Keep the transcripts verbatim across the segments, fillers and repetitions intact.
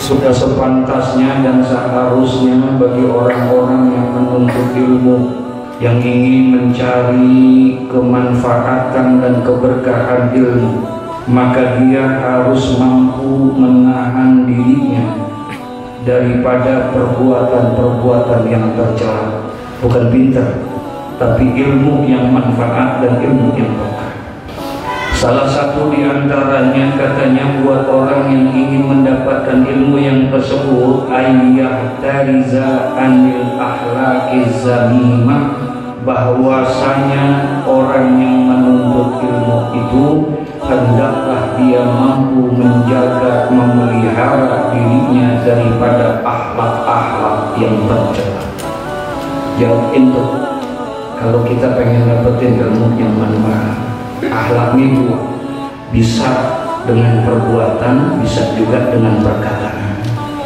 Sudah sepantasnya dan seharusnya bagi orang-orang yang menuntut ilmu, yang ingin mencari kemanfaatan dan keberkahan ilmu, maka dia harus mampu menahan dirinya daripada perbuatan-perbuatan yang tercela. Bukan pintar, tapi ilmu yang manfaat dan ilmu yang berkah. Salah satu di antaranya katanya buat orang yang ingin mendapatkan ilmu yang tersebut, ayyahtariza anil akhlaqiz zamimah, bahwasanya orang yang menuntut ilmu itu hendaklah dia mampu menjaga, memelihara dirinya daripada akhlak-akhlak yang tercela. Jawab itu, kalau kita pengen dapetin ilmu yang manfaat, akhlaknya dua, bisa dengan perbuatan, bisa juga dengan perkataan.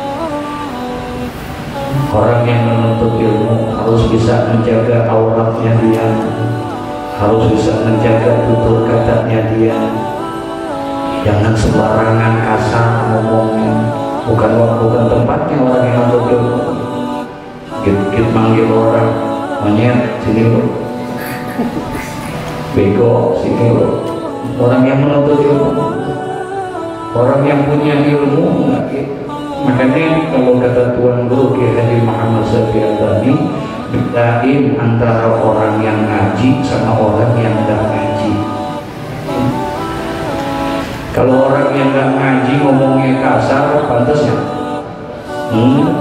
Orang yang menuntut ilmu harus bisa menjaga auratnya dia, harus bisa menjaga tutur katanya dia. Jangan sembarangan kasar ngomongnya, bukan bukan tempatnya orang yang menuntut ilmu. Kita manggil orang, monyet sini lo, bego sini lo. Orang yang menuntut ilmu, orang yang punya ilmu nggak gitu. Makanya kalau kata Tuan Guru Kiai Haji Muhammad Syafii Al-Albani, bedain antara orang yang ngaji sama orang yang nggak ngaji. Kalau orang yang nggak ngaji ngomongnya kasar, pantas ya? Hmm?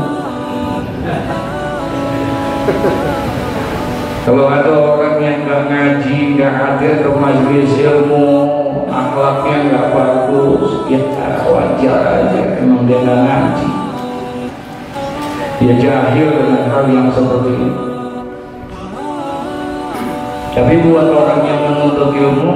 Kalau ada orang yang nggak ngaji, nggak hadir ke majelis ilmu, akhlaknya nggak bagus, ya wajar aja, emang dia nggak ngaji, dia jahil dengan hal yang seperti itu. Tapi buat orang yang menuntut ilmu,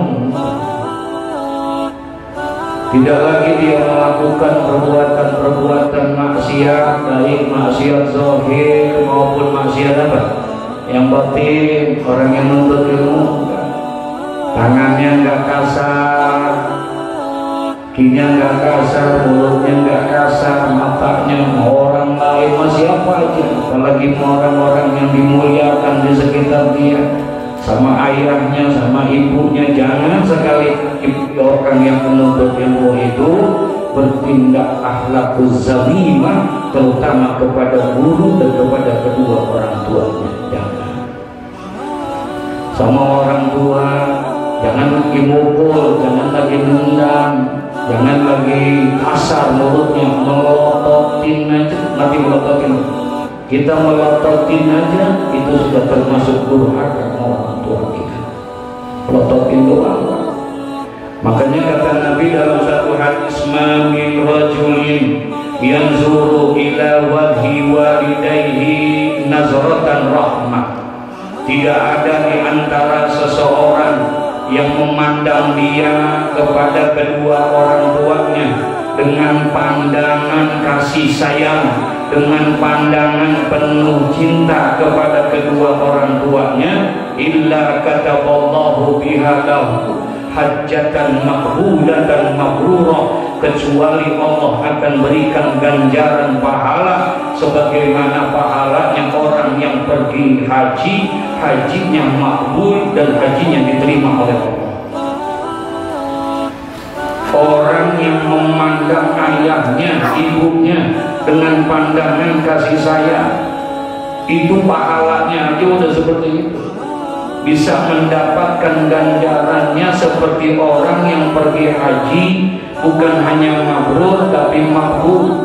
tidak lagi dia melakukan perbuatan-perbuatan maksiat, baik maksiat zahir maupun maksiat apa? Yang batin. Orang yang menuntut ilmu, tangannya nggak kasar, kakinya nggak kasar, mulutnya nggak kasar, matanya orang lain masih apa aja, apalagi orang-orang yang dimuliakan di sekitar dia, sama ayahnya, sama ibunya. Jangan sekali orang yang menuntut ilmu itu bertindak akhlakuz zamimah, terutama kepada guru dan kepada kedua orang tuanya. Jangan. Sama orang tua jangan lagi mukul, jangan lagi nendang, jangan lagi kasar mulutnya, melototin aja. Nanti melototin, kita melototin aja itu sudah termasuk durhaka orang tua kita. Melototin doang. Makanya kata Nabi dalam satu hadis, ma min rajulin yanzuru ila wajhi walidayhi nazratan rahmah. Tidak ada di antara seseorang yang memandang dia kepada kedua orang tuanya dengan pandangan kasih sayang, dengan pandangan penuh cinta kepada kedua orang tuanya, illa kataballahu biha lahu hajatan maqbulatan mabrurah, kecuali Allah akan berikan ganjaran pahala sebagaimana pahalanya orang yang pergi haji, hajinya makbul dan hajinya diterima oleh Allah. Orang yang memandang ayahnya, ibunya dengan pandangan kasih sayang, itu pahalanya aja udah seperti itu, bisa mendapatkan ganjarannya seperti orang yang pergi haji, bukan hanya mabrur tapi makbul.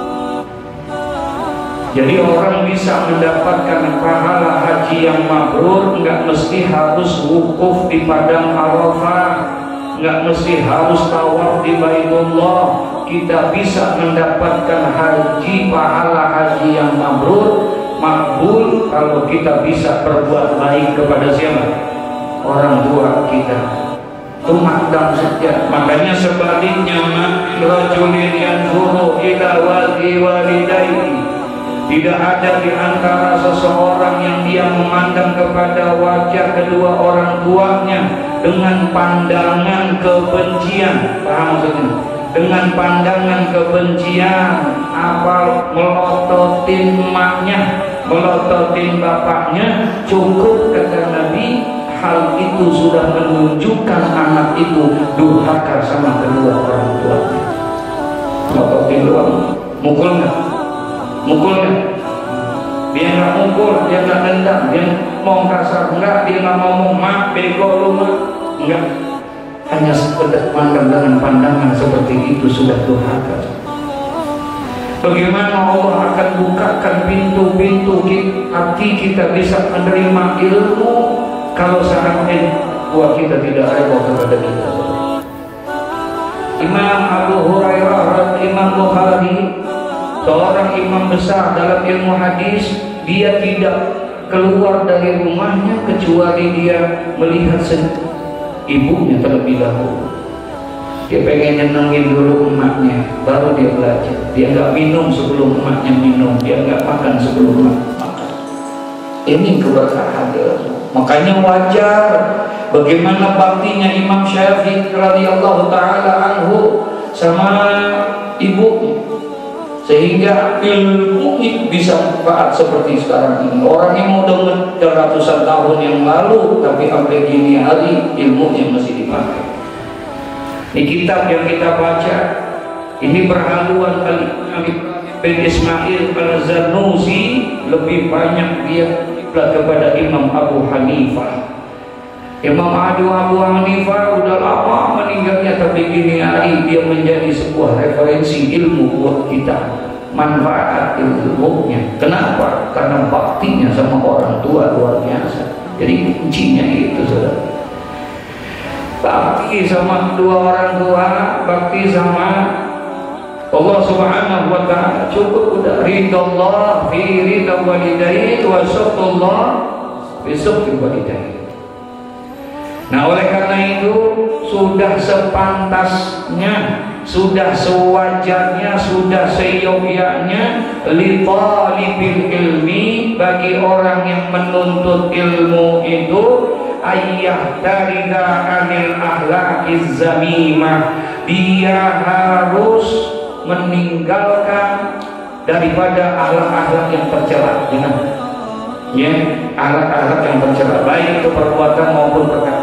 Jadi orang bisa mendapatkan pahala haji yang mabrur nggak mesti harus wukuf di padang Arafah, nggak mesti harus tawaf di Baitullah. Kita bisa mendapatkan haji, pahala haji yang mabrur, makbul, kalau kita bisa berbuat baik kepada siapa? Orang tua kita. Tumandang saja. Makanya sebaliknya, rajulin yanzuru ila wajhi walidayhi, tidak ada di antara seseorang yang dia memandang kepada wajah kedua orang tuanya dengan pandangan kebencian. Paham maksudnya? dengan pandangan kebencian, apa melototin emaknya, melototin bapaknya, cukup kata Nabi, hal itu sudah menunjukkan anak itu durhaka sama kedua orang tuanya. Melototin doang, mukul nggak? Mukul nggak? Dia nggak mukul, dia nggak dendam, dia mau kasar enggak, dia nggak ngomong mak bego lu mak, enggak. Hanya sekedar pandang dengan pandangan seperti itu sudah durhaka. Bagaimana Allah akan bukakan pintu-pintu hati kita bisa menerima ilmu kalau seandainya buat kita tidak rela kepada kita. Imam Abu Hurairah, Imam Bukhari, seorang imam besar dalam ilmu hadis, dia tidak keluar dari rumahnya kecuali dia melihat ibunya terlebih dahulu. Dia pengen nyenengin dulu emaknya, baru dia belajar. Dia nggak minum sebelum emaknya minum, dia nggak makan sebelum emaknya makan. Ini keberkahan dia. Makanya wajar bagaimana baktinya Imam Syafi'i radhiyallahu taala anhu sama ibunya, sehingga ilmu bisa manfaat seperti sekarang ini. Orang yang udah ratusan tahun yang lalu, tapi sampai gini hari ilmunya masih dipakai. Ini kitab yang kita baca, ini berhaluan kali bin Ismail al-Zarnusi, lebih banyak dia kepada Imam Abu Hanifah. Imam Abu Abu Hanifah udah lama meninggalnya, tapi gini hari dia menjadi sebuah referensi ilmu buat kita. Manfaat ilmunya. Kenapa? Karena baktinya sama orang tua luar biasa. Jadi kuncinya itu, saudara. Bakti sama dua orang tua, bakti sama Allah Subhanahu wa ta'ala, cukup udah. Ridallah fi ridha walidain wa suqtullah fi suqti walidain. Nah, oleh karena itu sudah sepantasnya, sudah sewajarnya, sudah seyogyanya li talibil ilmi, bagi orang yang menuntut ilmu itu, ayah tarida anil ahlakiz zamimah, dia harus meninggalkan daripada akhlak-akhlak yang tercela. Jangan ya, akhlak-akhlak yang tercela, baik itu perbuatan maupun perkataan.